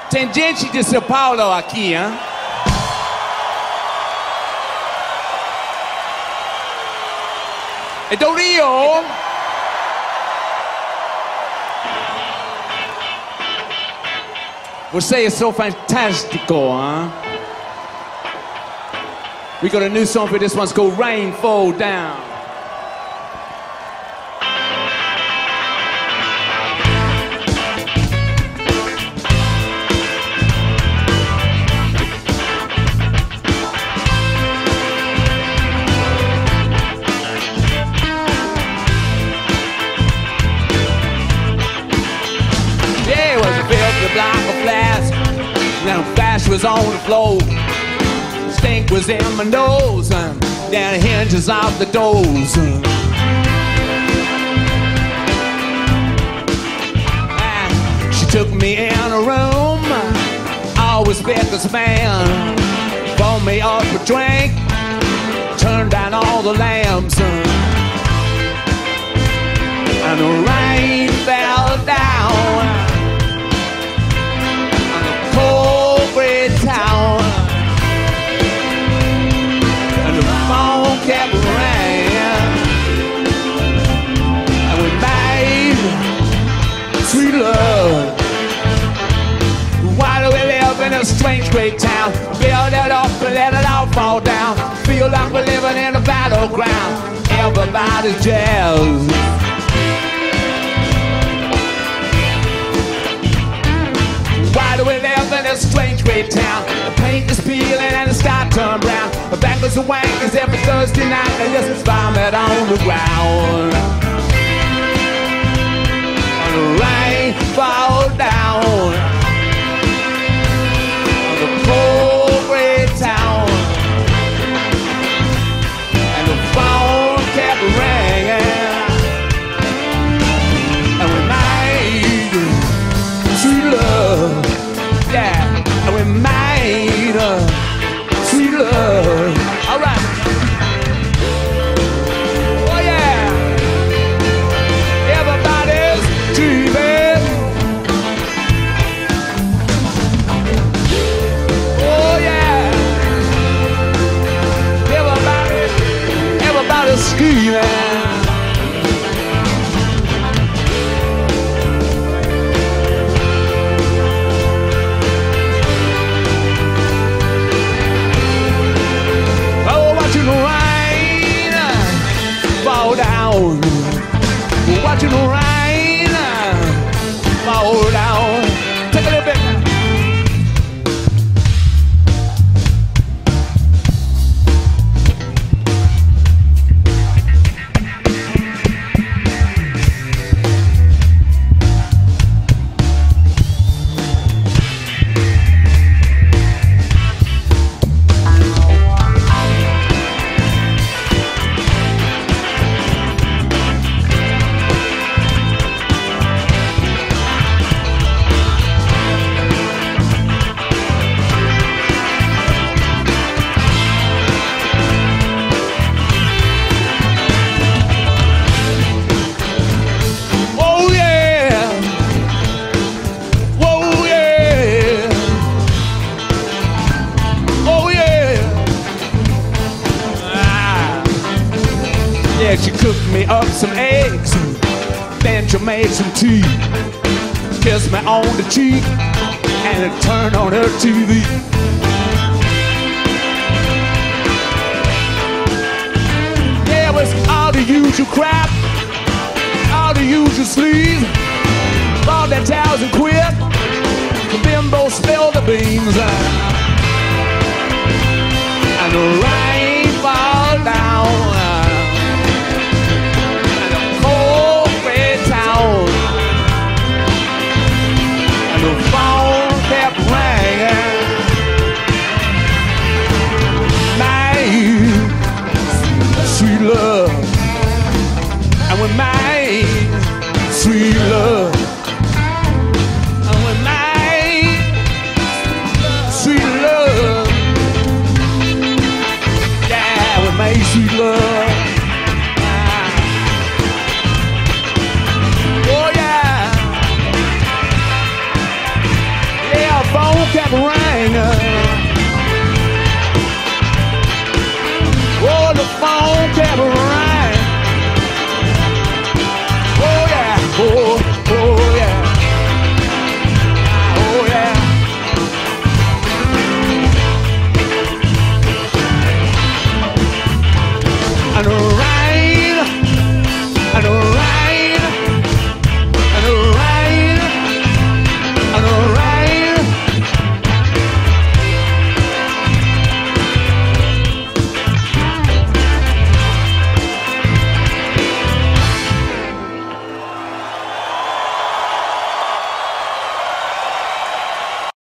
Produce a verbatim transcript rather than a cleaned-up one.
Tem gente de São Paulo aqui, hein? E do Rio. Você é so fantástico, hein? We got a new song for this one. It's called Rain Fall Down. Was on the floor, stink was in my nose, and down the hinges of the doors. And she took me in a room, always fit this man, bought me up a drink, turned down all the lamps, and the rain fell down. Town, and the phone kept ringing, and we made sweet love. Why do we live in a strange great town? Build it up and let it all fall down. Feel like we're living in a battleground. Everybody's jealous. Why do we live in a strange great town? The paint is peeling and the sky turned brown. The backwards and wankers every Thursday night, they just vomit on the ground. And the rain fall down on the cold great town, and the phone kept ringing, and we made sweet love. Yeah, and we made a sweet love. All right. Oh yeah. Everybody's dreaming. Oh yeah. Everybody, everybody's screaming. Watching the rain fall down. Take a little bit. She cooked me up some eggs, then she made some tea, kissed me on the cheek, and it turned on her T V. Yeah, it was all the usual crap, all the usual sleaze, bought that towels and quit, the bimbo spilled the beans, and the rain fall down. And the phone kept ringing. My sweet love, and we made sweet love.